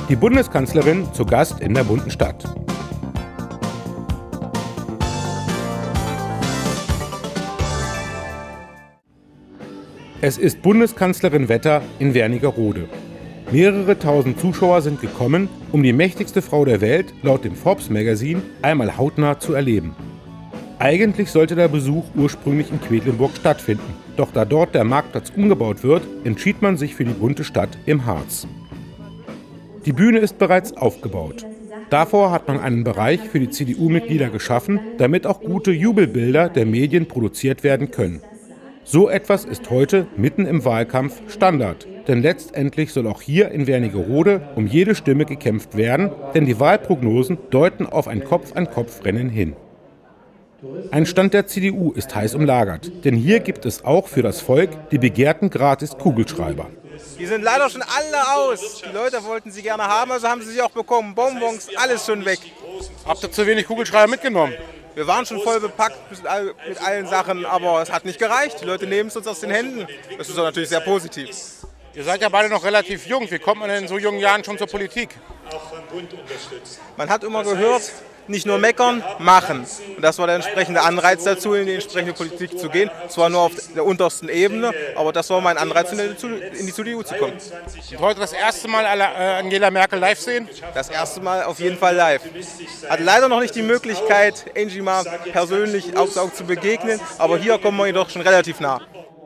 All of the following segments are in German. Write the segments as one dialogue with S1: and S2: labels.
S1: Die Bundeskanzlerin zu Gast in der bunten Stadt. Es ist Bundeskanzlerin-Wetter in Wernigerode. Mehrere tausend Zuschauer sind gekommen, um die mächtigste Frau der Welt laut dem Forbes Magazine einmal hautnah zu erleben. Eigentlich sollte der Besuch ursprünglich in Quedlinburg stattfinden, doch da dort der Marktplatz umgebaut wird, entschied man sich für die bunte Stadt im Harz. Die Bühne ist bereits aufgebaut. Davor hat man einen Bereich für die CDU-Mitglieder geschaffen, damit auch gute Jubelbilder der Medien produziert werden können. So etwas ist heute mitten im Wahlkampf Standard, denn letztendlich soll auch hier in Wernigerode um jede Stimme gekämpft werden, denn die Wahlprognosen deuten auf ein Kopf-an-Kopf-Rennen hin. Ein Stand der CDU ist heiß umlagert, denn hier gibt es auch für das Volk die begehrten Gratis-Kugelschreiber.
S2: Die sind leider schon alle aus. Die Leute wollten sie gerne haben, also haben sie sie auch bekommen. Bonbons, alles schon weg.
S1: Habt ihr zu wenig Kugelschreiber mitgenommen?
S2: Wir waren schon voll bepackt mit allen Sachen, aber es hat nicht gereicht. Die Leute nehmen es uns aus den Händen. Das ist doch natürlich sehr positiv.
S1: Ihr seid ja beide noch relativ jung. Wie kommt man denn in so jungen Jahren schon zur Politik?
S2: Man hat immer gehört, nicht nur meckern, machen. Und das war der entsprechende Anreiz dazu, in die entsprechende Politik zu gehen. Zwar nur auf der untersten Ebene, aber das war mein Anreiz, in die CDU zu kommen.
S1: Und heute das erste Mal Angela Merkel live sehen?
S2: Das erste Mal auf jeden Fall live. Hatte leider noch nicht die Möglichkeit, Angie mal persönlich aufs Auge zu begegnen, aber hier kommen wir ihr doch schon relativ nah.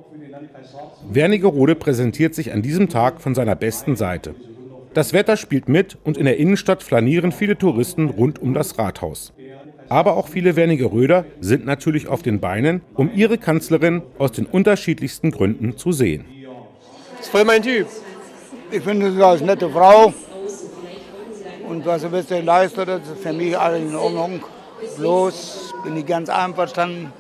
S1: Wernigerode präsentiert sich an diesem Tag von seiner besten Seite. Das Wetter spielt mit und in der Innenstadt flanieren viele Touristen rund um das Rathaus. Aber auch viele Wernigeröder sind natürlich auf den Beinen, um ihre Kanzlerin aus den unterschiedlichsten Gründen zu sehen.
S3: Das ist voll mein Typ.
S4: Ich finde sie als nette Frau und was sie bisher leistet, ist für mich alles in Ordnung. Bloß bin ich ganz einverstanden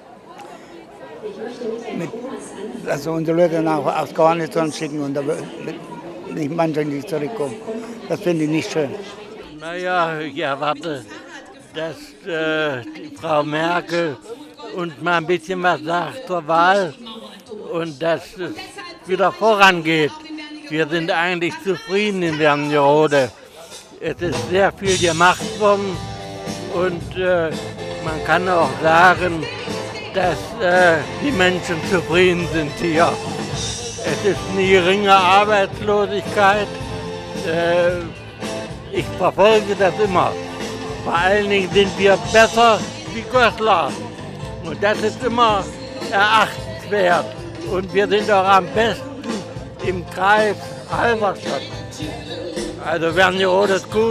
S4: mit, dass unsere Leute nach Afghanistan schicken und nicht manche nicht zurückkommen. Das finde ich nicht schön.
S5: Naja, ich erwarte, dass die Frau Merkel uns mal ein bisschen was sagt zur Wahl und dass es wieder vorangeht. Wir sind eigentlich zufrieden in Wernigerode. Es ist sehr viel gemacht worden und man kann auch sagen, dass die Menschen zufrieden sind hier. Es ist eine geringe Arbeitslosigkeit. Ich verfolge das immer. Vor allen Dingen sind wir besser wie Goslar. Und das ist immer erachtenswert. Und wir sind auch am besten im Kreis Halberstadt. Also Wernigerode ist gut.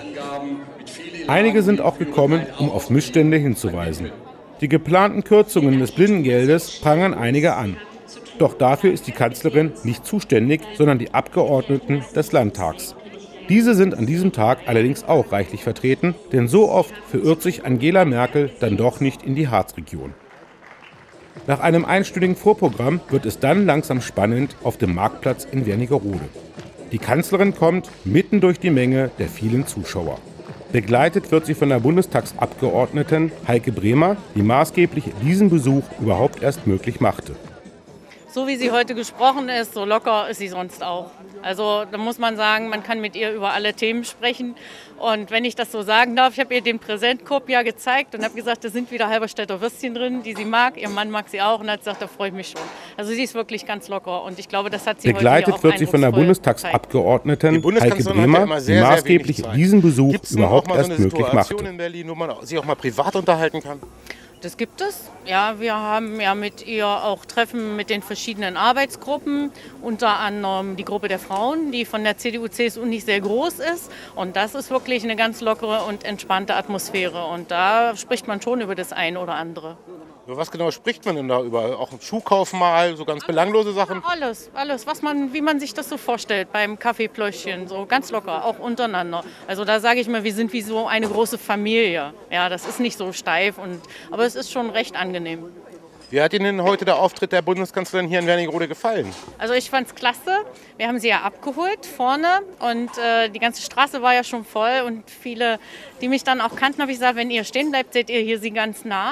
S1: Einige sind auch gekommen, um auf Missstände hinzuweisen. Die geplanten Kürzungen des Blindengeldes prangern einige an. Doch dafür ist die Kanzlerin nicht zuständig, sondern die Abgeordneten des Landtags. Diese sind an diesem Tag allerdings auch reichlich vertreten, denn so oft verirrt sich Angela Merkel dann doch nicht in die Harzregion. Nach einem einstündigen Vorprogramm wird es dann langsam spannend auf dem Marktplatz in Wernigerode. Die Kanzlerin kommt mitten durch die Menge der vielen Zuschauer. Begleitet wird sie von der Bundestagsabgeordneten Heike Bremer, die maßgeblich diesen Besuch überhaupt erst möglich machte.
S6: So wie sie heute gesprochen ist, so locker ist sie sonst auch. Also da muss man sagen, man kann mit ihr über alle Themen sprechen. Und wenn ich das so sagen darf, ich habe ihr den Präsentkorb ja gezeigt und habe gesagt, da sind wieder Halberstädter Würstchen drin, die sie mag. Ihr Mann mag sie auch und hat gesagt, da freue ich mich schon. Also sie ist wirklich ganz locker und ich glaube, das hat sie
S1: begleitet
S6: heute hier auch
S1: wird sie von der Bundestagsabgeordneten Heike Bremer, die maßgeblich diesen Besuch überhaupt erst möglich machte.
S3: In Berlin, wo man sich auch mal privat unterhalten kann?
S6: Das gibt es. Ja, wir haben ja mit ihr auch Treffen mit den verschiedenen Arbeitsgruppen, unter anderem die Gruppe der Frauen, die von der CDU/CSU nicht sehr groß ist. Und das ist wirklich eine ganz lockere und entspannte Atmosphäre. Und da spricht man schon über das eine oder andere.
S3: Über was genau spricht man denn da? Über auch Schuhkauf mal, so ganz belanglose Sachen?
S6: Alles, wie man sich das so vorstellt beim Kaffeeplöschchen, so ganz locker, auch untereinander. Also da sage ich mal, wir sind wie so eine große Familie. Ja, das ist nicht so steif, aber es ist schon recht angenehm.
S3: Wie hat Ihnen denn heute der Auftritt der Bundeskanzlerin hier in Wernigerode gefallen?
S6: Also ich fand es klasse. Wir haben sie ja abgeholt vorne und die ganze Straße war ja schon voll und viele, die mich dann auch kannten, habe ich gesagt, wenn ihr stehen bleibt, seht ihr hier sie ganz nah.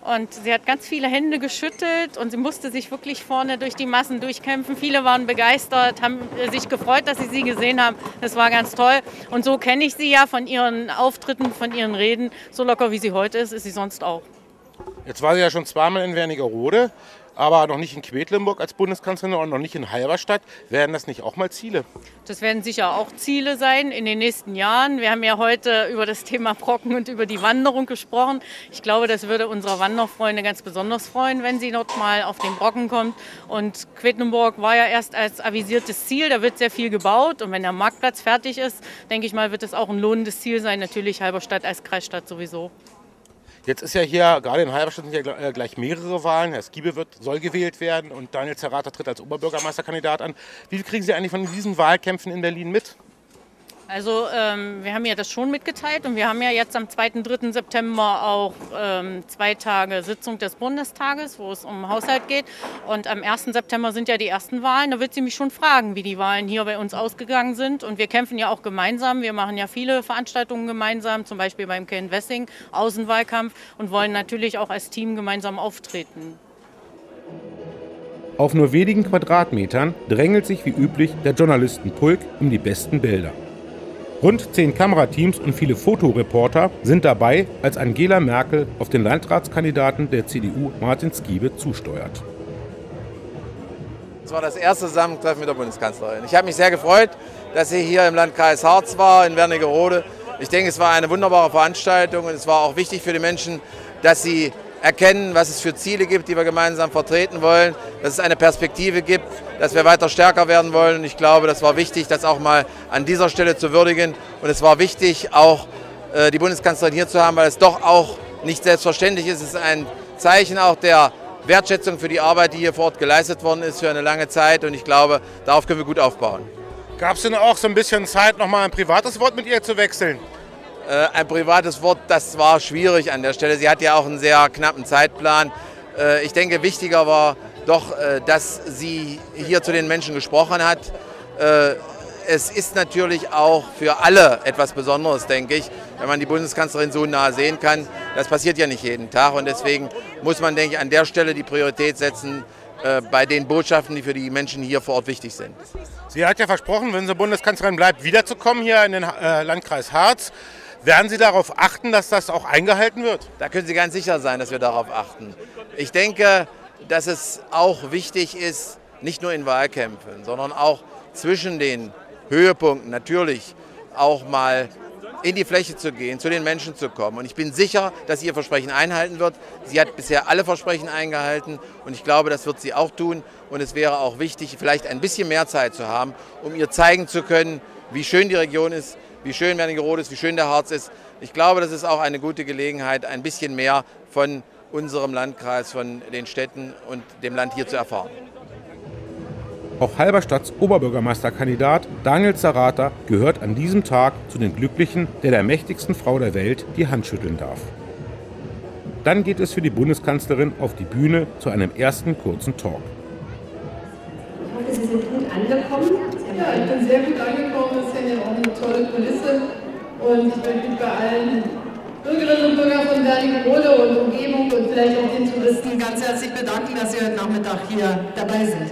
S6: Und sie hat ganz viele Hände geschüttelt und sie musste sich wirklich vorne durch die Massen durchkämpfen. Viele waren begeistert, haben sich gefreut, dass sie gesehen haben. Das war ganz toll. Und so kenne ich sie ja von ihren Auftritten, von ihren Reden. So locker wie sie heute ist sie sonst auch.
S3: Jetzt war sie ja schon zweimal in Wernigerode, aber noch nicht in Quedlinburg als Bundeskanzlerin und noch nicht in Halberstadt. Werden das nicht auch mal Ziele?
S6: Das werden sicher auch Ziele sein in den nächsten Jahren. Wir haben ja heute über das Thema Brocken und über die Wanderung gesprochen. Ich glaube, das würde unsere Wanderfreunde ganz besonders freuen, wenn sie dort mal auf den Brocken kommt. Und Quedlinburg war ja erst als avisiertes Ziel. Da wird sehr viel gebaut. Und wenn der Marktplatz fertig ist, denke ich mal, wird es auch ein lohnendes Ziel sein. Natürlich Halberstadt als Kreisstadt sowieso.
S3: Jetzt ist ja hier, gerade in Halberstadt sind ja gleich mehrere Wahlen. Herr Skibe soll gewählt werden und Daniel Zerrata tritt als Oberbürgermeisterkandidat an. Wie viel kriegen Sie eigentlich von diesen Wahlkämpfen in Berlin mit?
S6: Also wir haben ja das schon mitgeteilt und wir haben ja jetzt am 2. und 3. September auch 2 Tage Sitzung des Bundestages, wo es um Haushalt geht. Und am 1. September sind ja die ersten Wahlen. Da wird sie mich schon fragen, wie die Wahlen hier bei uns ausgegangen sind. Und wir kämpfen ja auch gemeinsam. Wir machen ja viele Veranstaltungen gemeinsam, zum Beispiel beim Ken Wessing, Außenwahlkampf und wollen natürlich auch als Team gemeinsam auftreten.
S1: Auf nur wenigen Quadratmetern drängelt sich wie üblich der Journalistenpulk um die besten Bilder. Rund 10 Kamerateams und viele Fotoreporter sind dabei, als Angela Merkel auf den Landratskandidaten der CDU Martin Skibe zusteuert.
S7: Das war das erste Zusammentreffen mit der Bundeskanzlerin. Ich habe mich sehr gefreut, dass sie hier im Landkreis Harz war, in Wernigerode. Ich denke, es war eine wunderbare Veranstaltung und es war auch wichtig für die Menschen, dass sie erkennen, was es für Ziele gibt, die wir gemeinsam vertreten wollen, dass es eine Perspektive gibt, dass wir weiter stärker werden wollen. Und ich glaube, das war wichtig, das auch mal an dieser Stelle zu würdigen. Und es war wichtig, auch die Bundeskanzlerin hier zu haben, weil es doch auch nicht selbstverständlich ist. Es ist ein Zeichen auch der Wertschätzung für die Arbeit, die hier vor Ort geleistet worden ist für eine lange Zeit. Und ich glaube, darauf können wir gut aufbauen.
S3: Gab es denn auch so ein bisschen Zeit, noch mal ein privates Wort mit ihr zu wechseln?
S7: Ein privates Wort, das war schwierig an der Stelle. Sie hat ja auch einen sehr knappen Zeitplan. Ich denke, wichtiger war doch, dass sie hier zu den Menschen gesprochen hat. Es ist natürlich auch für alle etwas Besonderes, denke ich, wenn man die Bundeskanzlerin so nah sehen kann. Das passiert ja nicht jeden Tag und deswegen muss man, denke ich, an der Stelle die Priorität setzen bei den Botschaften, die für die Menschen hier vor Ort wichtig sind.
S3: Sie hat ja versprochen, wenn sie Bundeskanzlerin bleibt, wiederzukommen hier in den Landkreis Harz. Werden Sie darauf achten, dass das auch eingehalten wird?
S7: Da können Sie ganz sicher sein, dass wir darauf achten. Ich denke, dass es auch wichtig ist, nicht nur in Wahlkämpfen, sondern auch zwischen den Höhepunkten natürlich auch mal in die Fläche zu gehen, zu den Menschen zu kommen. Und ich bin sicher, dass sie ihr Versprechen einhalten wird. Sie hat bisher alle Versprechen eingehalten und ich glaube, das wird sie auch tun. Und es wäre auch wichtig, vielleicht ein bisschen mehr Zeit zu haben, um ihr zeigen zu können, wie schön die Region ist, wie schön Wernigerode ist, wie schön der Harz ist. Ich glaube, das ist auch eine gute Gelegenheit, ein bisschen mehr von unserem Landkreis, von den Städten und dem Land hier zu erfahren.
S1: Auch Halberstadts Oberbürgermeisterkandidat Daniel Zerrata gehört an diesem Tag zu den Glücklichen, der mächtigsten Frau der Welt die Hand schütteln darf. Dann geht es für die Bundeskanzlerin auf die Bühne zu einem ersten kurzen Talk.
S8: Ich hoffe, Sie sind gut angekommen.
S9: Ja, ich bin sehr gut angekommen. Es ist ja auch eine tolle Kulisse. Und ich möchte mich bei allen Bürgerinnen und Bürgern von Wernigerode und Umgebung und vielleicht auch den Touristen ganz herzlich bedanken, dass Sie heute Nachmittag hier dabei sind.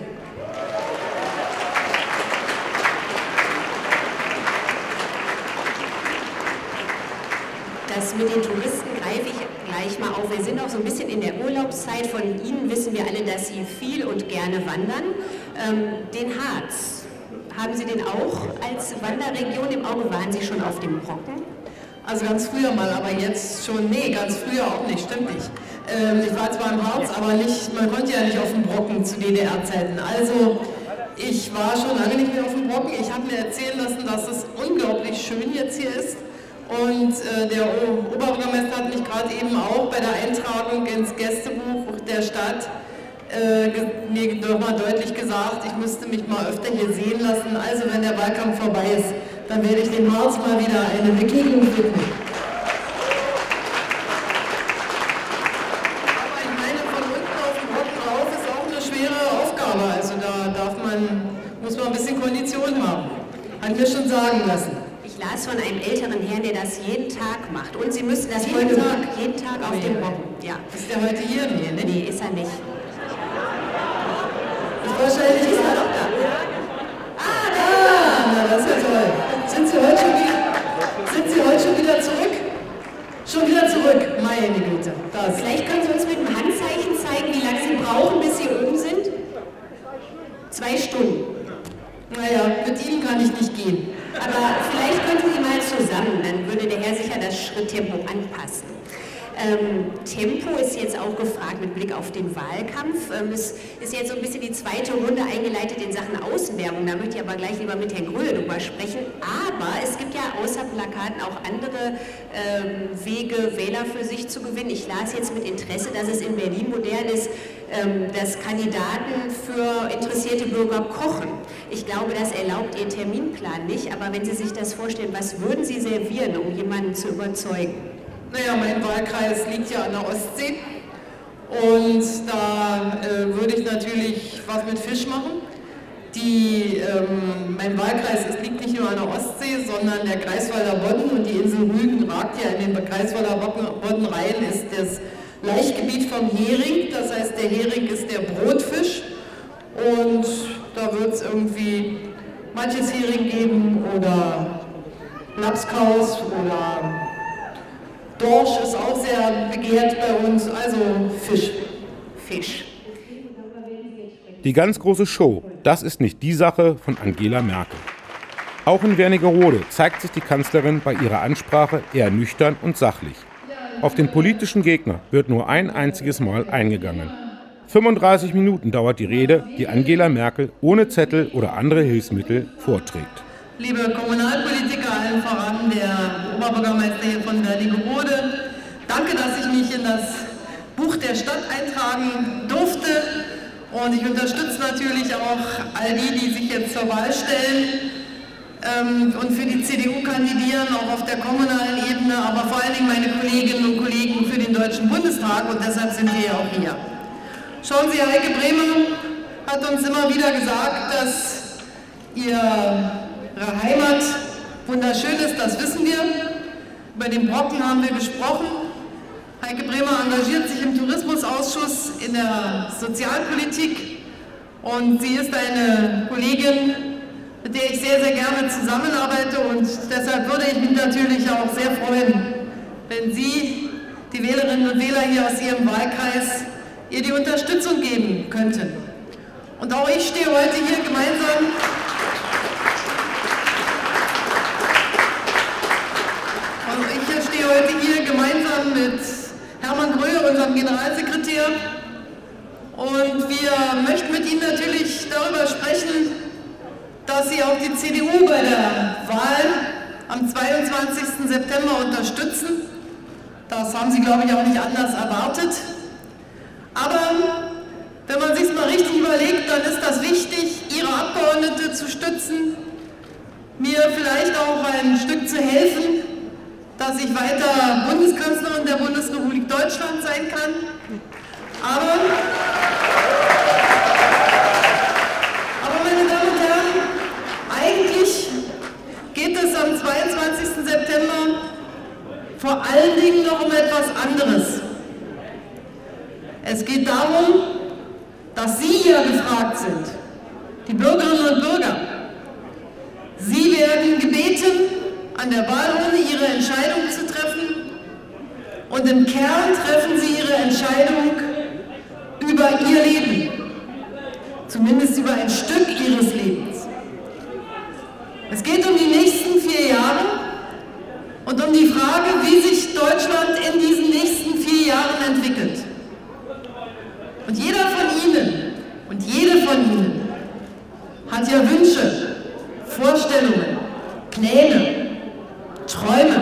S8: Das mit den Touristen greife ich gleich mal auf. Wir sind auch so ein bisschen in der Urlaubszeit. Von Ihnen wissen wir alle, dass Sie viel und gerne wandern. Den Harz, haben Sie den auch als Wanderregion im Auge? Waren Sie schon auf dem Brocken?
S9: Also ganz früher mal, aber jetzt schon, nee, ganz früher auch nicht, stimmt nicht. Ich war zwar im Harz, aber nicht, man konnte ja nicht auf dem Brocken zu DDR-Zeiten. Also ich war schon lange nicht mehr auf dem Brocken. Ich habe mir erzählen lassen, dass es unglaublich schön jetzt hier ist. Und der Oberbürgermeister hat mich gerade eben auch bei der Eintragung ins Gästebuch der Stadt mir nochmal deutlich gesagt, ich müsste mich mal öfter hier sehen lassen. Also wenn der Wahlkampf vorbei ist, dann werde ich dem Harz mal wieder eine Begegnung widmen. Aber ich meine, von unten auf den Brocken rauf ist auch eine schwere Aufgabe. Also da muss man ein bisschen Kondition haben. Hat mir schon sagen lassen.
S8: Ich Ich las von einem älteren Herrn, der das jeden Tag macht. Und Sie müssen das
S9: jeden Tag
S8: auf dem Brocken. Ja.
S9: Ist der heute hier?
S8: Nee, ist er nicht.
S9: Wahrscheinlich ist er doch da. Na, das ist ja toll. Sind Sie heute schon wieder zurück? Schon wieder zurück, meine Güte.
S8: Vielleicht können Sie uns mit einem Handzeichen zeigen, wie lange Sie brauchen, bis Sie oben sind? 2 Stunden.
S9: Naja, mit Ihnen kann ich nicht gehen.
S8: Aber vielleicht könnten Sie mal zusammen, dann würde der Herr sicher das Schritttempo anpassen. Tempo ist jetzt auch gefragt mit Blick auf den Wahlkampf. Es ist jetzt so ein bisschen die zweite Runde eingeleitet in Sachen Außenwerbung. Da möchte ich aber gleich lieber mit Herrn Gröhe drüber sprechen. Aber es gibt ja außer Plakaten auch andere Wege, Wähler für sich zu gewinnen. Ich las jetzt mit Interesse, dass es in Berlin modern ist, dass Kandidaten für interessierte Bürger kochen. Ich glaube, das erlaubt Ihr Terminplan nicht. Aber wenn Sie sich das vorstellen, was würden Sie servieren, um jemanden zu überzeugen?
S9: Naja, mein Wahlkreis liegt ja an der Ostsee und da würde ich natürlich was mit Fisch machen. Mein Wahlkreis liegt nicht nur an der Ostsee, sondern der Greifswalder Bodden und die Insel Rügen ragt ja in den Greifswalder Bodden rein, ist das Laichgebiet vom Hering. Das heißt, der Hering ist der Brotfisch und da wird es irgendwie manches Hering geben oder Lapskaus oder Dorsch ist auch sehr begehrt bei uns, also Fisch.
S1: Die ganz große Show, das ist nicht die Sache von Angela Merkel. Auch in Wernigerode zeigt sich die Kanzlerin bei ihrer Ansprache eher nüchtern und sachlich. Auf den politischen Gegner wird nur ein einziges Mal eingegangen. 35 Minuten dauert die Rede, die Angela Merkel ohne Zettel oder andere Hilfsmittel vorträgt.
S9: Liebe Kommunalpolitiker, allen voran der Oberbürgermeister hier von Wernigerode, danke, dass ich mich in das Buch der Stadt eintragen durfte. Und ich unterstütze natürlich auch all die sich jetzt zur Wahl stellen und für die CDU kandidieren, auch auf der kommunalen Ebene, aber vor allen Dingen meine Kolleginnen und Kollegen für den Deutschen Bundestag. Und deshalb sind wir ja auch hier. Schauen Sie, Heike Bremer hat uns immer wieder gesagt, dass ihre Heimat wunderschön ist, das wissen wir. Über den Brocken haben wir gesprochen. Heike Bremer engagiert sich im Tourismusausschuss in der Sozialpolitik und sie ist eine Kollegin, mit der ich sehr, sehr gerne zusammenarbeite und deshalb würde ich mich natürlich auch sehr freuen, wenn Sie, die Wählerinnen und Wähler hier aus Ihrem Wahlkreis, ihr die Unterstützung geben könnten. Und auch ich stehe heute hier gemeinsam mit Hermann Gröhe, unserem Generalsekretär. Und wir möchten mit Ihnen natürlich darüber sprechen, dass Sie auch die CDU bei der Wahl am 22. September unterstützen. Das haben Sie, glaube ich, auch nicht anders erwartet. Aber wenn man sich mal richtig überlegt, dann ist das wichtig, Ihre Abgeordnete zu stützen, mir vielleicht auch ein Stück zu helfen, dass ich weiter Bundeskanzlerin der Bundesrepublik Deutschland sein kann. Aber meine Damen und Herren, eigentlich geht es am 22. September vor allen Dingen noch um etwas anderes. Es geht darum, dass Sie hier gefragt sind, die Bürgerinnen und Bürger. Sie werden gebeten, an der Wahlurne Ihre Entscheidung zu treffen und im Kern treffen Sie Ihre Entscheidung über Ihr Leben, zumindest über ein Stück Ihres Lebens. Es geht um die nächsten 4 Jahre und um die Frage, wie sich Deutschland in diesen nächsten 4 Jahren entwickelt. Und jeder von Ihnen und jede von Ihnen hat ja Wünsche, Vorstellungen, Pläne, Träume.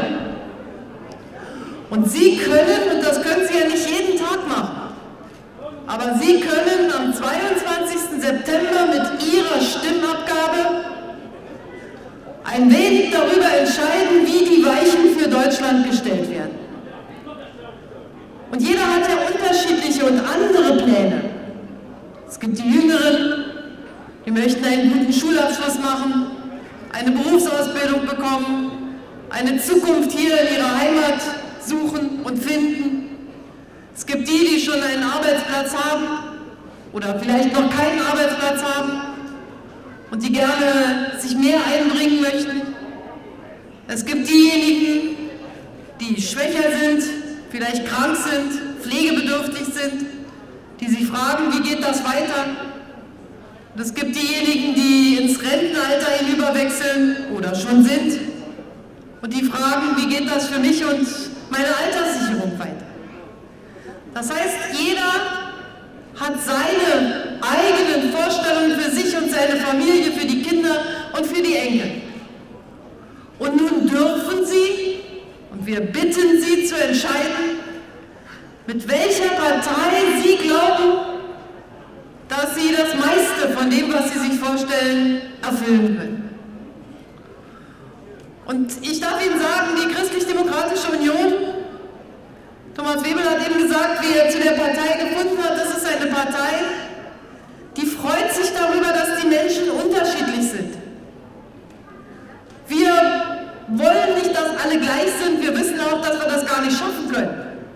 S9: Und Sie können, und das können Sie ja nicht jeden Tag machen, aber Sie können am 22. September mit Ihrer Stimmabgabe ein wenig darüber entscheiden, wie die Weichen für Deutschland gestellt werden. Und jeder hat ja unterschiedliche und andere Pläne. Es gibt die Jüngeren, die möchten einen guten Schulabschluss machen, eine Berufsausbildung bekommen, eine Zukunft hier in ihrer Heimat suchen und finden. Es gibt die, die schon einen Arbeitsplatz haben oder vielleicht noch keinen Arbeitsplatz haben und die gerne sich mehr einbringen möchten. Es gibt diejenigen, die schwächer sind, vielleicht krank sind, pflegebedürftig sind, die sich fragen, wie geht das weiter? Und es gibt diejenigen, die ins Rentenalter hinüberwechseln oder schon sind und die fragen, wie geht das für mich und meine Alterssicherung weiter? Das heißt, jeder hat seine eigenen Vorstellungen für sich und seine Familie, für die Kinder und für die Enkel. Und nun dürfen Sie, und wir bitten Sie zu entscheiden, mit welcher Partei Sie glauben, dass Sie das meiste von dem, was Sie sich vorstellen, erfüllen können. Und ich darf Ihnen sagen, die Christlich-Demokratische Union, Thomas Webel hat eben gesagt, wie er zu der Partei gefunden hat, das ist eine Partei, die freut sich darüber, dass die Menschen unterschiedlich sind. Wir wollen nicht, dass alle gleich sind, wir wissen auch, dass wir das gar nicht schaffen können.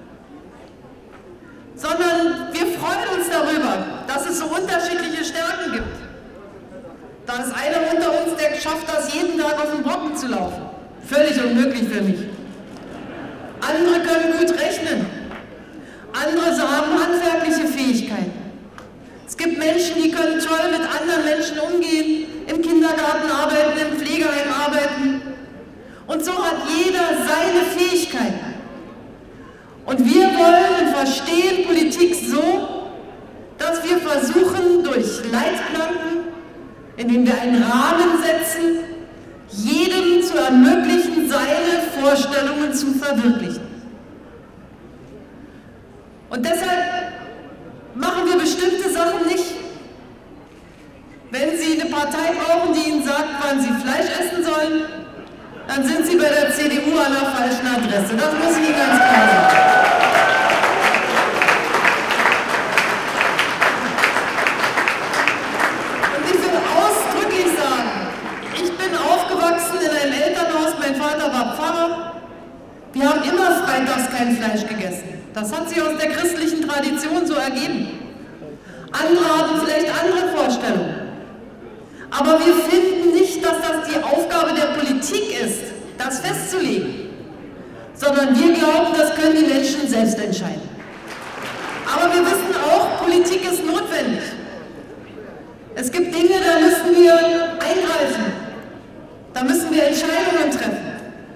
S9: Sondern wir freuen uns darüber, dass es so unterschiedliche Stärken gibt. Da ist einer unter uns, der schafft das, jeden Tag auf den Brocken zu laufen. Völlig unmöglich für mich. Andere können gut rechnen. Andere haben handwerkliche Fähigkeiten. Es gibt Menschen, die können toll mit anderen Menschen umgehen, im Kindergarten arbeiten, im Pflegeheim arbeiten. Und so hat jeder seine Fähigkeiten. Und wir wollen und verstehen Politik so, dass wir versuchen, durch Leitplanken, indem wir einen Rahmen setzen, jedem zu ermöglichen, seine Vorstellungen zu verwirklichen. Und deshalb machen wir bestimmte Sachen nicht. Wenn Sie eine Partei brauchen, die Ihnen sagt, wann Sie Fleisch essen sollen, dann sind Sie bei der CDU an der falschen Adresse. Das muss ich Ihnen ganz klar sagen. Und ich will ausdrücklich sagen, ich bin aufgewachsen in einem Elternhaus, mein Vater war Pfarrer. Wir haben immer freitags kein Fleisch gegessen. Das hat sich aus der christlichen Tradition so ergeben. Andere haben vielleicht andere Vorstellungen. Aber wir finden nicht, dass das die Aufgabe der Politik ist, das festzulegen, sondern wir glauben, das können die Menschen selbst entscheiden. Aber wir wissen auch, Politik ist notwendig. Es gibt Dinge, da müssen wir eingreifen, da müssen wir Entscheidungen treffen.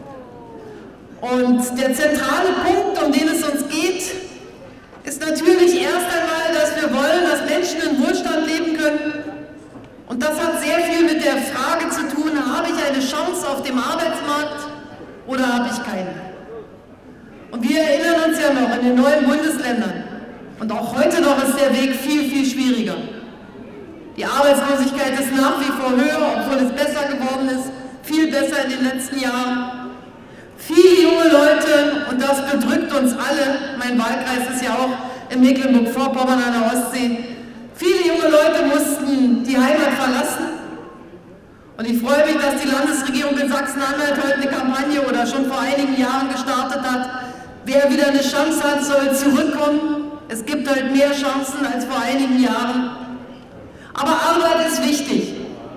S9: Und der zentrale Punkt, um den es uns geht, ist natürlich erst einmal, dass wir wollen, dass Menschen in Wohlstand leben können. Und das hat sehr viel mit der Frage zu tun, habe ich eine Chance auf dem Arbeitsmarkt oder habe ich keine? Und wir erinnern uns ja noch in den neuen Bundesländern. Und auch heute noch ist der Weg viel, viel schwieriger. Die Arbeitslosigkeit ist nach wie vor höher, obwohl es besser geworden ist, viel besser in den letzten Jahren. Viele junge Leute, und das bedrückt uns alle, mein Wahlkreis ist ja auch in Mecklenburg-Vorpommern an der Ostsee, viele junge Leute mussten die Heimat verlassen. Und ich freue mich, dass die Landesregierung in Sachsen-Anhalt heute eine Kampagne oder schon vor einigen Jahren gestartet hat. Wer wieder eine Chance hat, soll zurückkommen. Es gibt heute mehr Chancen als vor einigen Jahren. Aber Arbeit ist wichtig.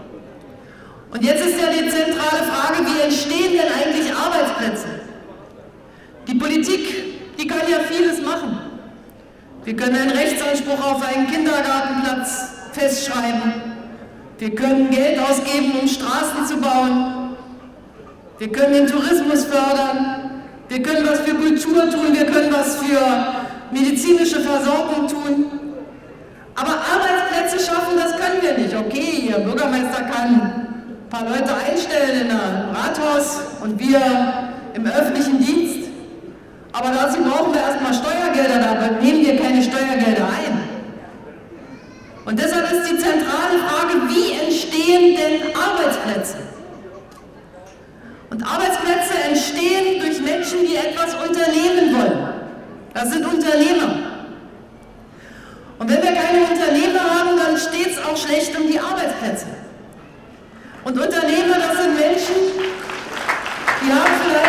S9: Und jetzt ist ja die zentrale Frage, wie entstehen denn eigentlich Arbeitsplätze? Die Politik, die kann ja vieles machen. Wir können einen Rechtsanspruch auf einen Kindergartenplatz festschreiben. Wir können Geld ausgeben, um Straßen zu bauen. Wir können den Tourismus fördern. Wir können was für Kultur tun. Wir können was für medizinische Versorgung tun. Aber Arbeitsplätze schaffen, das können wir nicht. Okay, Ihr Bürgermeister kann ein paar Leute einstellen in einem Rathaus und wir im öffentlichen Dienst. Aber dazu brauchen wir erstmal Steuergelder, dabei nehmen wir keine Steuergelder ein. Und deshalb ist die zentrale Frage, wie entstehen denn Arbeitsplätze? Und Arbeitsplätze entstehen durch Menschen, die etwas unternehmen wollen. Das sind Unternehmer. Und wenn wir keine Unternehmer haben, dann steht es auch schlecht um die Arbeitsplätze. Und Unternehmer, das sind Menschen, die haben vielleicht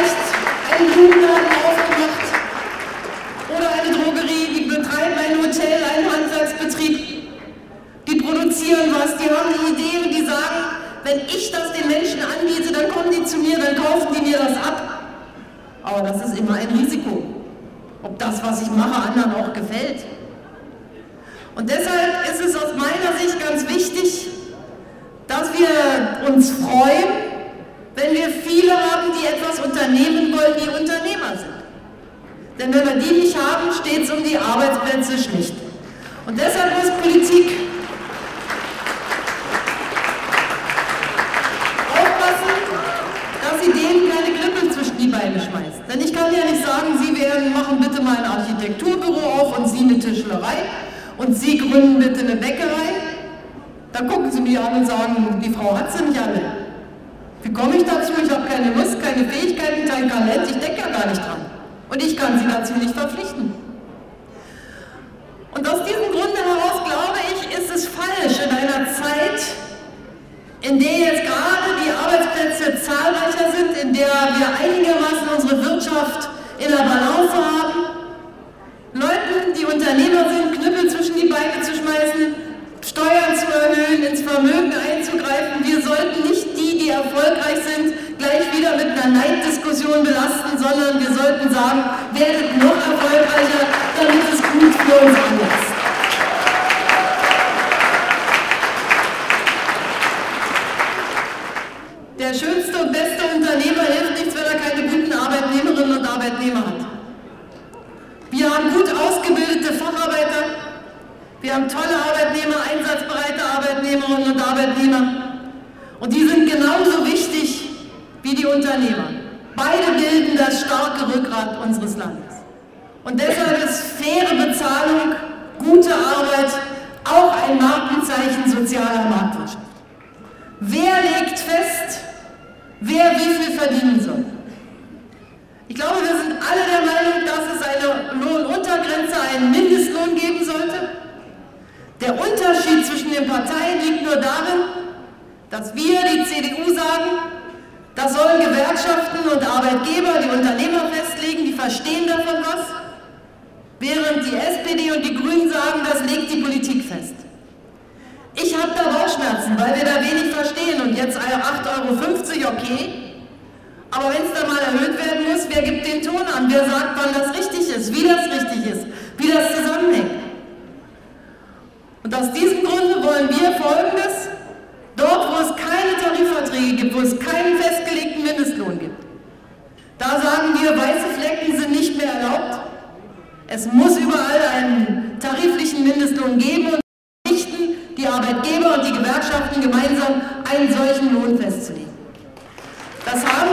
S9: wenn ich das den Menschen anbiete, dann kommen die zu mir, dann kaufen die mir das ab. Aber das ist immer ein Risiko, ob das, was ich mache, anderen auch gefällt. Und deshalb ist es aus meiner Sicht ganz wichtig, dass wir uns freuen, wenn wir viele haben, die etwas unternehmen wollen, die Unternehmer sind. Denn wenn wir die nicht haben, steht es um die Arbeitsplätze schlicht. Und deshalb muss Politik aufpassen, dass sie denen keine Knüppel zwischen die Beine schmeißt. Denn ich kann ja nicht sagen, Sie machen bitte mal ein Architekturbüro auf und Sie eine Tischlerei und Sie gründen bitte eine Bäckerei. Dann gucken Sie mich an und sagen, die Frau hat sie nicht alle. Wie komme ich dazu? Ich habe keine Lust, keine Fähigkeiten, kein Talent, ich denke ja gar nicht dran. Und ich kann Sie dazu nicht verpflichten. Und aus diesem Grunde heraus, glaube ich, ist es falsch in einer Zeit, in der jetzt gerade die Arbeitsplätze zahlreicher sind, in der wir einigermaßen unsere Wirtschaft in der Balance haben, Leuten, die Unternehmer sind, Knüppel zwischen die Beine zu schmeißen, Steuern zu erhöhen, ins Vermögen einzugreifen. Wir sollten nicht die erfolgreich sind, gleich wieder mit einer Neiddiskussion belasten, sondern wir sollten sagen, werdet noch erfolgreicher, damit es gut für uns alle ist. Der schönste und beste Unternehmer hilft nichts, wenn er keine guten Arbeitnehmerinnen und Arbeitnehmer hat. Wir haben gut ausgebildete Facharbeiter, wir haben tolle Arbeitnehmer, einsatzbereite Arbeitnehmerinnen und Arbeitnehmer. Und die sind genauso wichtig wie die Unternehmer. Beide bilden das starke Rückgrat unseres Landes. Und deshalb ist faire Bezahlung, gute Arbeit auch ein Markenzeichen sozialer Marktwirtschaft. Wer legt fest, wer wie viel verdienen soll? Ich glaube, wir sind alle der Meinung, dass es eine Lohnuntergrenze, einen Mindestlohn geben sollte. Der Unterschied zwischen den Parteien liegt nur darin, dass wir, die CDU, sagen, das sollen Gewerkschaften und Arbeitgeber, die Unternehmer festlegen, die verstehen davon was, während die SPD und die Grünen sagen, das legt die Politik fest. Ich habe da Bauchschmerzen, weil wir da wenig verstehen und jetzt 8,50 €, okay, aber wenn es da mal erhöht werden muss, wer gibt den Ton an, wer sagt, wann das richtig ist, wie das richtig ist, wie das zusammenhängt. Und aus diesem Grunde wollen wir Folgendes: Dort, wo es keine Tarifverträge gibt, wo es keinen festgelegten Mindestlohn gibt, da sagen wir, weiße Flecken sind nicht mehr erlaubt. Es muss überall einen tariflichen Mindestlohn geben und verpflichten die Arbeitgeber und die Gewerkschaften gemeinsam, einen solchen Lohn festzulegen. Das haben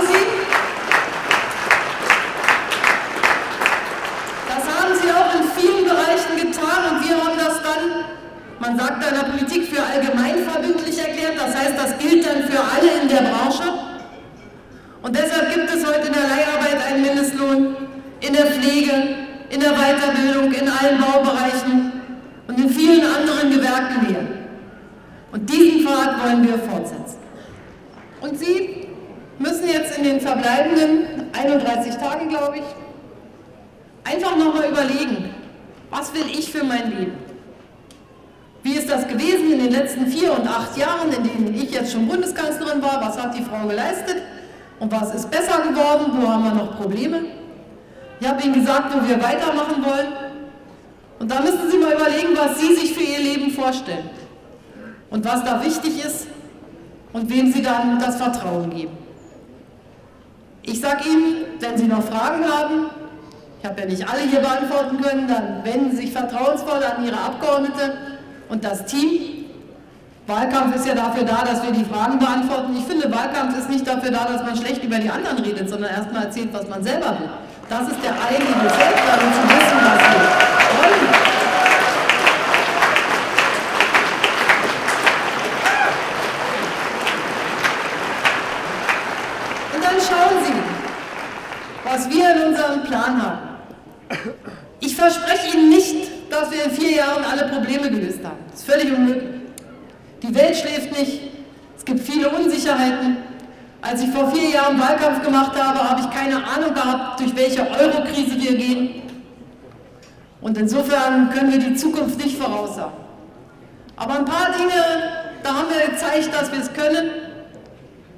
S9: sie auch in vielen Bereichen getan und wir haben das dann, man sagt in der Politik, für allgemeinverbindlich erklärt. Das heißt, das gilt dann für alle in der Branche. Und deshalb gibt es heute in der Leiharbeit einen Mindestlohn, in der Pflege, in der Weiterbildung, in allen Baubereichen und in vielen anderen Gewerken mehr. Und diesen Pfad wollen wir fortsetzen. Und Sie müssen jetzt in den verbleibenden 31 Tagen, glaube ich, einfach nochmal überlegen, was will ich für mein Leben? Wie ist das gewesen in den letzten 4 und 8 Jahren, in denen ich jetzt schon Bundeskanzlerin war? Was hat die Frau geleistet? Und was ist besser geworden? Wo haben wir noch Probleme? Ich habe Ihnen gesagt, wo wir weitermachen wollen. Und da müssen Sie mal überlegen, was Sie sich für Ihr Leben vorstellen. Und was da wichtig ist und wem Sie dann das Vertrauen geben. Ich sage Ihnen, wenn Sie noch Fragen haben, ich habe ja nicht alle hier beantworten können, dann wenden Sie sich vertrauensvoll an Ihre Abgeordnete und das Team. Wahlkampf ist ja dafür da, dass wir die Fragen beantworten. Ich finde, Wahlkampf ist nicht dafür da, dass man schlecht über die anderen redet, sondern erstmal erzählt, was man selber will. Das ist der eigentliche Zweck, darum zu wissen, was wir wollen. Und dann schauen Sie, was wir in unserem Plan haben. Ich verspreche Ihnen nicht, dass wir in 4 Jahren alle Probleme gelöst haben. Das ist völlig unmöglich. Die Welt schläft nicht. Es gibt viele Unsicherheiten. Als ich vor 4 Jahren Wahlkampf gemacht habe, habe ich keine Ahnung gehabt, durch welche Eurokrise wir gehen. Und insofern können wir die Zukunft nicht voraussagen. Aber ein paar Dinge, da haben wir gezeigt, dass wir es können.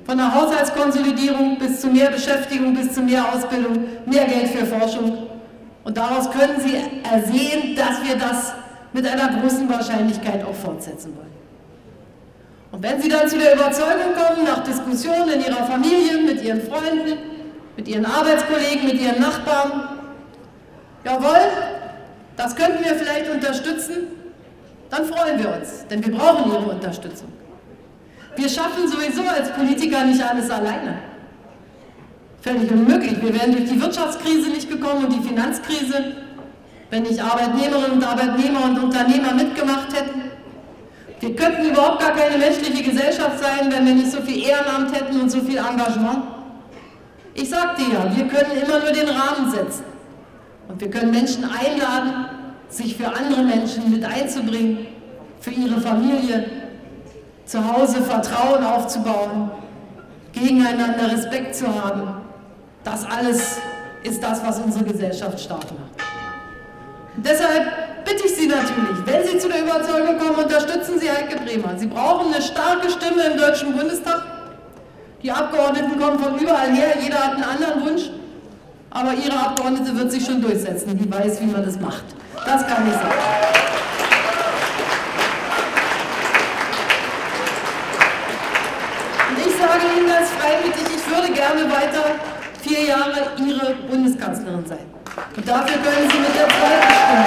S9: Von der Haushaltskonsolidierung bis zu mehr Beschäftigung, bis zu mehr Ausbildung, mehr Geld für Forschung. Und daraus können Sie ersehen, dass wir das mit einer großen Wahrscheinlichkeit auch fortsetzen wollen. Und wenn Sie dann zu der Überzeugung kommen, nach Diskussionen in Ihrer Familie, mit Ihren Freunden, mit Ihren Arbeitskollegen, mit Ihren Nachbarn, jawohl, das könnten wir vielleicht unterstützen, dann freuen wir uns, denn wir brauchen Ihre Unterstützung. Wir schaffen sowieso als Politiker nicht alles alleine. Völlig unmöglich. Wir wären durch die Wirtschaftskrise nicht gekommen und die Finanzkrise, wenn nicht Arbeitnehmerinnen und Arbeitnehmer und Unternehmer mitgemacht hätten. Wir könnten überhaupt gar keine menschliche Gesellschaft sein, wenn wir nicht so viel Ehrenamt hätten und so viel Engagement. Ich sagte ja, wir können immer nur den Rahmen setzen. Und wir können Menschen einladen, sich für andere Menschen mit einzubringen, für ihre Familie, zu Hause Vertrauen aufzubauen, gegeneinander Respekt zu haben. Das alles ist das, was unsere Gesellschaft stark macht. Und deshalb bitte ich Sie natürlich, wenn Sie zu der Überzeugung kommen, unterstützen Sie Heike Bremer. Sie brauchen eine starke Stimme im Deutschen Bundestag. Die Abgeordneten kommen von überall her, jeder hat einen anderen Wunsch. Aber Ihre Abgeordnete wird sich schon durchsetzen, die weiß, wie man das macht. Das kann ich sagen. Und ich sage Ihnen das freimütig, ich würde gerne weiter 4 Jahre Ihre Bundeskanzlerin sein. Und dafür können Sie mit der zweiten Stimme.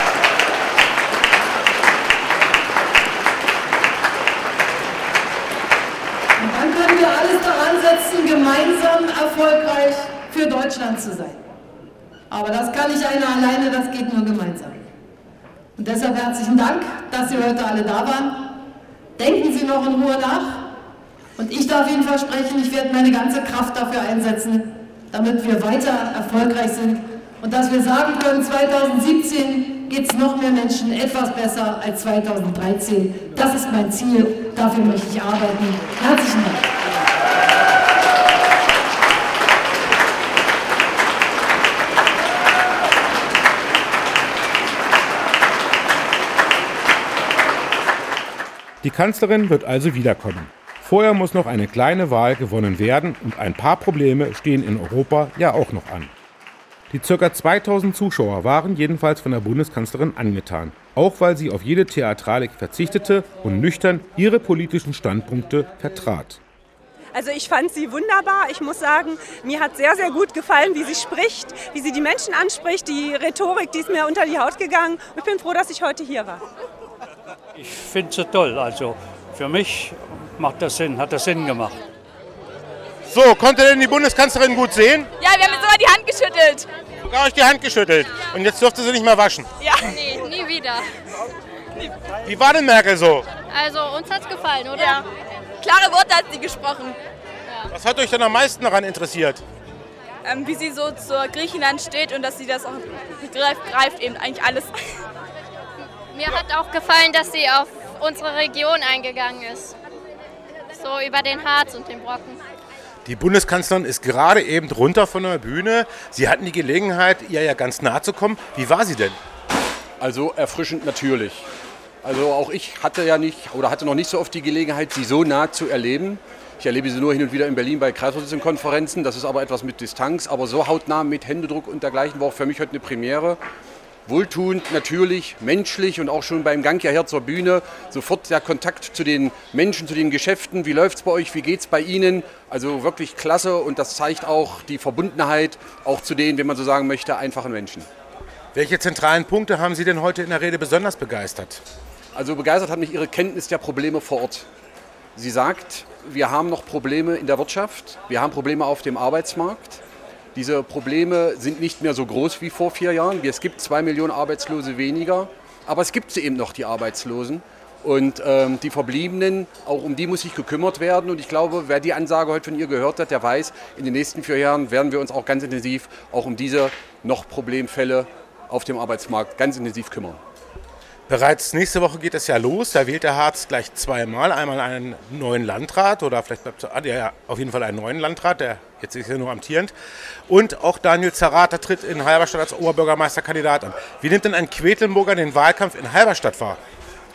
S9: Und dann können wir alles daran setzen, gemeinsam erfolgreich für Deutschland zu sein. Aber das kann nicht einer alleine, das geht nur gemeinsam. Und deshalb herzlichen Dank, dass Sie heute alle da waren. Denken Sie noch in Ruhe nach. Und ich darf Ihnen versprechen, ich werde meine ganze Kraft dafür einsetzen, damit wir weiter erfolgreich sind. Und dass wir sagen können, 2017 geht es noch mehr Menschen etwas besser als 2013. Das ist mein Ziel, dafür möchte ich arbeiten. Herzlichen Dank.
S1: Die Kanzlerin wird also wiederkommen. Vorher muss noch eine kleine Wahl gewonnen werden und ein paar Probleme stehen in Europa ja auch noch an. Die ca. 2000 Zuschauer waren jedenfalls von der Bundeskanzlerin angetan, auch weil sie auf jede Theatralik verzichtete und nüchtern ihre politischen Standpunkte vertrat.
S10: Also ich fand sie wunderbar. Ich muss sagen, mir hat sehr, sehr gut gefallen, wie sie spricht, wie sie die Menschen anspricht, die Rhetorik, die ist mir unter die Haut gegangen. Ich bin froh, dass ich heute hier war.
S11: Ich finde sie toll. Also für mich macht das Sinn, hat das Sinn gemacht.
S3: So, konnte denn die Bundeskanzlerin gut sehen?
S12: Ja, wir haben jetzt sogar die Hand geschüttelt.
S3: Sogar euch die Hand geschüttelt. Und jetzt dürfte sie nicht mehr waschen.
S12: Ja, nee, nie wieder.
S3: Wie war denn Merkel so?
S12: Also uns hat's gefallen, oder? Ja. Klare Worte hat sie gesprochen.
S3: Ja. Was hat euch denn am meisten daran interessiert?
S12: Wie sie so zur Griechenland steht und dass sie das auch greift eben eigentlich alles.
S13: Mir hat auch gefallen, dass sie auf unsere Region eingegangen ist. So über den Harz und den Brocken.
S3: Die Bundeskanzlerin ist gerade eben runter von der Bühne. Sie hatten die Gelegenheit, ihr ja ganz nahe zu kommen. Wie war sie denn?
S14: Also erfrischend natürlich. Also auch ich hatte noch nicht so oft die Gelegenheit, sie so nah zu erleben. Ich erlebe sie nur hin und wieder in Berlin bei Kreisvorsitzendenkonferenzen. Das ist aber etwas mit Distanz. Aber so hautnah mit Händedruck und dergleichen war auch für mich heute eine Premiere. Wohltuend, natürlich, menschlich und auch schon beim Gang hierher zur Bühne sofort der Kontakt zu den Menschen, zu den Geschäften. Wie läuft es bei euch, wie geht es bei Ihnen? Also wirklich klasse und das zeigt auch die Verbundenheit auch zu den, wenn man so sagen möchte, einfachen Menschen.
S3: Welche zentralen Punkte haben Sie denn heute in der Rede besonders begeistert?
S14: Also begeistert hat mich Ihre Kenntnis der Probleme vor Ort. Sie sagt, wir haben noch Probleme in der Wirtschaft, wir haben Probleme auf dem Arbeitsmarkt. Diese Probleme sind nicht mehr so groß wie vor 4 Jahren. Es gibt 2 Millionen Arbeitslose weniger, aber es gibt sie eben noch, die Arbeitslosen. Und die Verbliebenen, auch um die muss sich gekümmert werden. Und ich glaube, wer die Ansage heute von ihr gehört hat, der weiß, in den nächsten 4 Jahren werden wir uns auch ganz intensiv auch um diese noch Problemfälle auf dem Arbeitsmarkt ganz intensiv kümmern.
S3: Bereits nächste Woche geht es ja los. Da wählt der Harz gleich 2-mal. Einmal einen neuen Landrat oder vielleicht bleibt auf jeden Fall einen neuen Landrat, der jetzt ist ja nur amtierend. Und auch Daniel Zerrata tritt in Halberstadt als Oberbürgermeisterkandidat an. Wie nimmt denn ein Quedlinburger den Wahlkampf in Halberstadt wahr?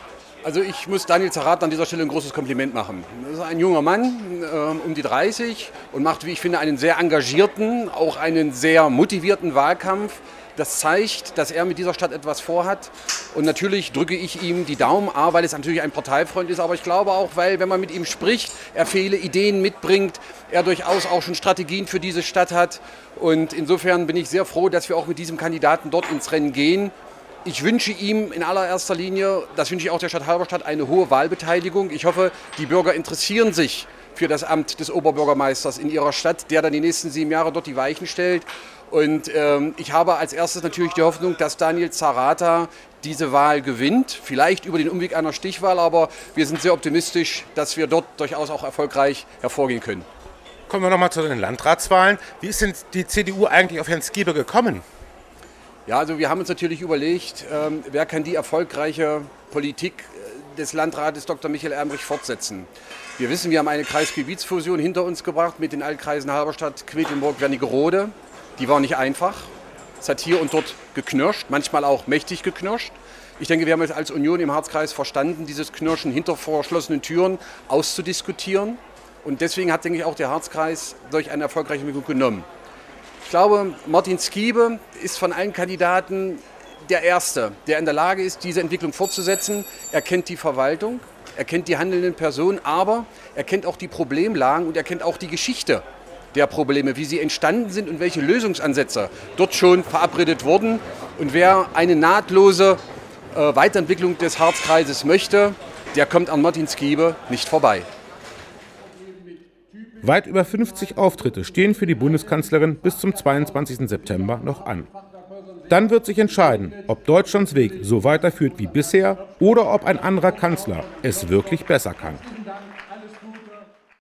S14: Also ich muss Daniel Zerrather an dieser Stelle ein großes Kompliment machen. Das ist ein junger Mann, um die 30 und macht, wie ich finde, einen sehr engagierten, auch einen sehr motivierten Wahlkampf. Das zeigt, dass er mit dieser Stadt etwas vorhat. Und natürlich drücke ich ihm die Daumen, weil es natürlich ein Parteifreund ist, aber ich glaube auch, weil, wenn man mit ihm spricht, er viele Ideen mitbringt, er durchaus auch schon Strategien für diese Stadt hat. Und insofern bin ich sehr froh, dass wir auch mit diesem Kandidaten dort ins Rennen gehen. Ich wünsche ihm in allererster Linie, das wünsche ich auch der Stadt Halberstadt, eine hohe Wahlbeteiligung. Ich hoffe, die Bürger interessieren sich für das Amt des Oberbürgermeisters in ihrer Stadt, der dann die nächsten 7 Jahre dort die Weichen stellt. Und ich habe als erstes natürlich die Hoffnung, dass Daniel Zerrather diese Wahl gewinnt. Vielleicht über den Umweg einer Stichwahl, aber wir sind sehr optimistisch, dass wir dort durchaus auch erfolgreich hervorgehen können.
S3: Kommen wir nochmal zu den Landratswahlen. Wie ist denn die CDU eigentlich auf Herrn Skibe gekommen?
S14: Ja, also wir haben uns natürlich überlegt, wer kann die erfolgreiche Politik des Landrates Dr. Michael Ermrich fortsetzen. Wir wissen, wir haben eine Kreisgebietsfusion hinter uns gebracht mit den Altkreisen Halberstadt, Quedlinburg, Wernigerode. Die war nicht einfach. Es hat hier und dort geknirscht, manchmal auch mächtig geknirscht. Ich denke, wir haben es als Union im Harzkreis verstanden, dieses Knirschen hinter verschlossenen Türen auszudiskutieren. Und deswegen hat, denke ich, auch der Harzkreis durch eine erfolgreiche Entwicklung genommen. Ich glaube, Martin Skibe ist von allen Kandidaten der Erste, der in der Lage ist, diese Entwicklung fortzusetzen. Er kennt die Verwaltung, er kennt die handelnden Personen, aber er kennt auch die Problemlagen und er kennt auch die Geschichte der Probleme, wie sie entstanden sind und welche Lösungsansätze dort schon verabredet wurden. Und wer eine nahtlose Weiterentwicklung des Harzkreises möchte, der kommt an Martin Skibe nicht vorbei.
S1: Weit über 50 Auftritte stehen für die Bundeskanzlerin bis zum 22. September noch an. Dann wird sich entscheiden, ob Deutschlands Weg so weiterführt wie bisher oder ob ein anderer Kanzler es wirklich besser kann.